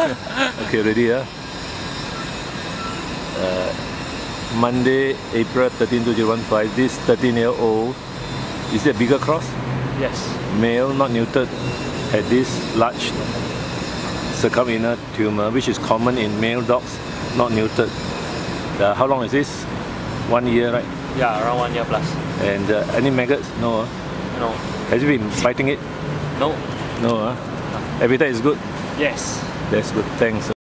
Okay, ready, huh? Monday, April 13, 2015. This 13-year-old, is it a bigger cross? Yes. Male, not neutered, had this large circuminal tumor, which is common in male dogs, not neutered. How long is this? 1 year, right? Yeah, around 1 year plus. And any maggots? No. No. Has you been fighting it? No. No. Every time is good? Yes. That's good. Thanks.